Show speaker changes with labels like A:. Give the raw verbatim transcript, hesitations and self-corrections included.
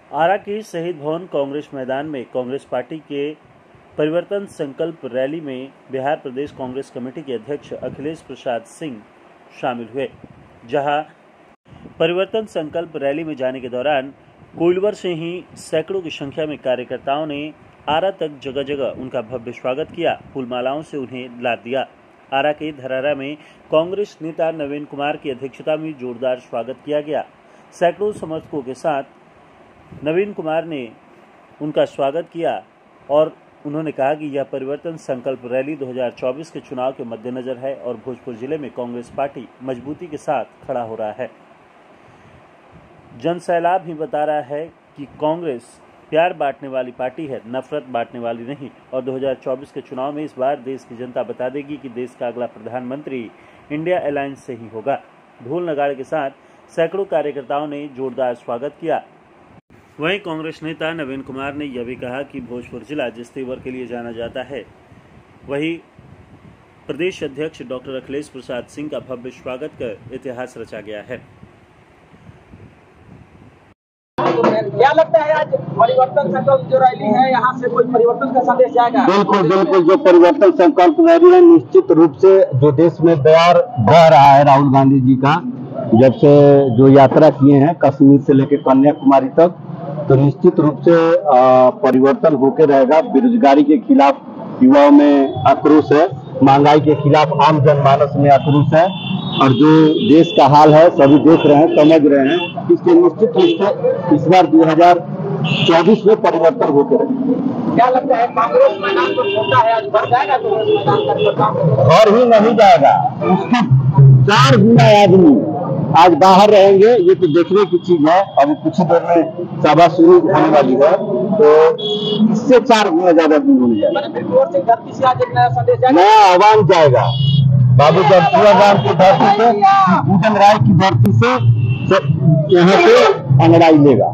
A: आरा के शहीद भवन कांग्रेस मैदान में कांग्रेस पार्टी के परिवर्तन संकल्प रैली में बिहार प्रदेश कांग्रेस कमेटी के अध्यक्ष अखिलेश प्रसाद सिंह शामिल हुए, जहां परिवर्तन संकल्प रैली में जाने के दौरान कोइलवर से ही सैकड़ों की संख्या में कार्यकर्ताओं ने आरा तक जगह जगह उनका भव्य स्वागत किया, फूलमालाओं से उन्हें लाद दिया। आरा के धरारा में कांग्रेस नेता नवीन कुमार की अध्यक्षता में जोरदार स्वागत किया गया। सैकड़ों समर्थकों के साथ नवीन कुमार ने उनका स्वागत किया और उन्होंने कहा कि यह परिवर्तन संकल्प रैली दो हज़ार चौबीस के चुनाव के मद्देनजर है और भोजपुर जिले में कांग्रेस पार्टी मजबूती के साथ खड़ा हो रहा है। जनसैलाब ही बता रहा है कि कांग्रेस प्यार बांटने वाली पार्टी है, नफरत बांटने वाली नहीं। और दो हज़ार चौबीस के चुनाव में इस बार देश की जनता बता देगी कि देश का अगला प्रधानमंत्री इंडिया अलायंस से ही होगा। ढोल नगाड़े के साथ सैकड़ों कार्यकर्ताओं ने जोरदार स्वागत किया। वहीं कांग्रेस नेता नवीन कुमार ने यह भी कहा कि भोजपुर जिला जिस तेवर के लिए जाना जाता है, वही प्रदेश अध्यक्ष डॉक्टर अखिलेश प्रसाद सिंह का भव्य स्वागत कर इतिहास रचा गया है।
B: क्या लगता है आज परिवर्तन संकल्प जो रैली है, यहाँ से कोई परिवर्तन का संदेश जाएगा?
C: बिल्कुल बिल्कुल, जो परिवर्तन संकल्प रैली है, निश्चित रूप से जो देश में बयार बह रहा है राहुल गांधी जी का, जब से जो यात्रा किए हैं कश्मीर से लेकर कन्याकुमारी तक, तो निश्चित रूप से परिवर्तन होकर रहेगा। बेरोजगारी के खिलाफ युवाओं में आक्रोश है, महंगाई के खिलाफ आम जनमानस में आक्रोश है, और जो देश का हाल है सभी देख रहे हैं, समझ रहे हैं। इसके निश्चित रूप से इस बार दो हज़ार चौबीस में परिवर्तन होकर रहेगा।
B: क्या लगता है कांग्रेस मैदान तो छोटा है, आज भर जाएगा? तो
C: भर ही नहीं जाएगा, उसकी चार गुना आदमी आज बाहर रहेंगे। ये तो देखने की चीज है। अभी कुछ देर में सभा शुरू होने वाली है, तो इससे चार गुना ज्यादा दिन होने जाएगा। नया आह्वान जाएगा बाबू जगजीवन राम की धरती से, पूजन राय की धरती से यहाँ से अंगड़ाई लेगा।